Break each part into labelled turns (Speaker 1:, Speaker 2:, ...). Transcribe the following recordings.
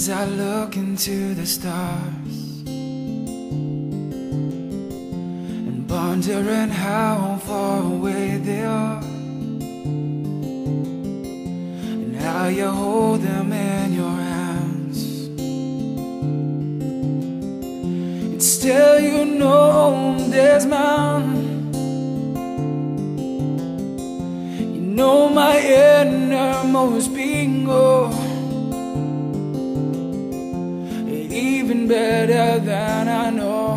Speaker 1: as I look into the stars and pondering how far away they are, and how you hold them in your hands, and still you know there's mountains. You know my innermost being, oh, even better than I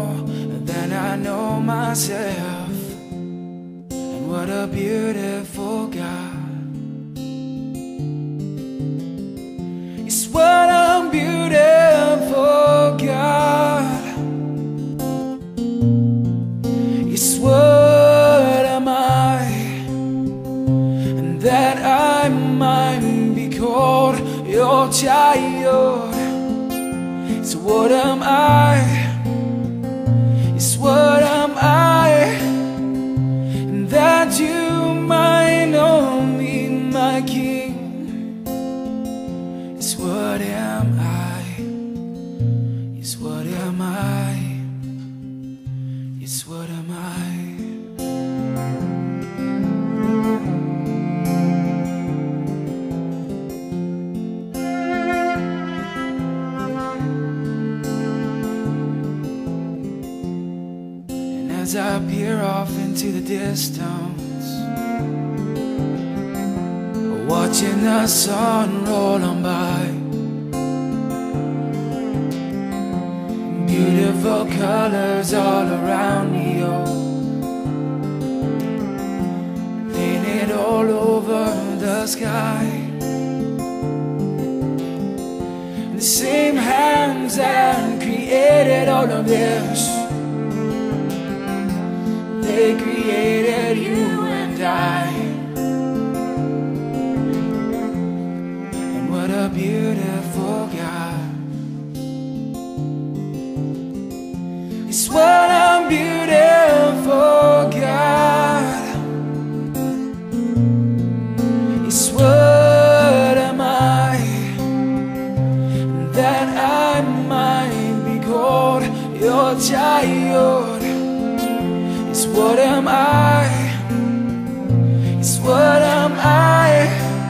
Speaker 1: know myself. And what a beautiful God. It's what a beautiful God. It's what am I, and that I might be called your child. So what am I? It's what am I, and that you might know me, my King. It's what am I? It's what am I? It's what am I? As I peer off into the distance, watching the sun roll on by, beautiful colors all around me, oh, painted all over the sky. The same hands that created all of this, they created you and I. And what a beautiful God. It's what a beautiful God. It's what am I, that I might be called your child. It's what am I? It's what am I,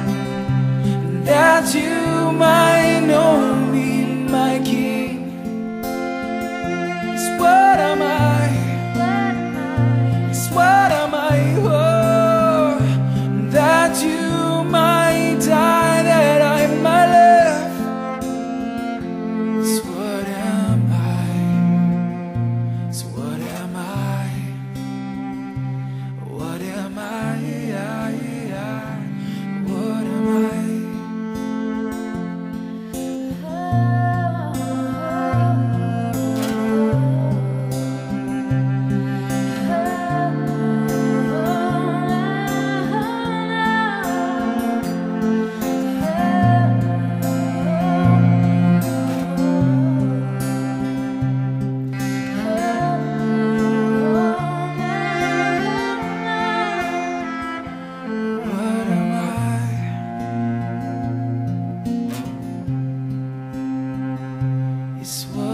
Speaker 1: that you might know me, my King. It's what am I? It's what am I? Oh, that you might die, that I might live. It's what am I? It's what am I? What am I? What am I? It's what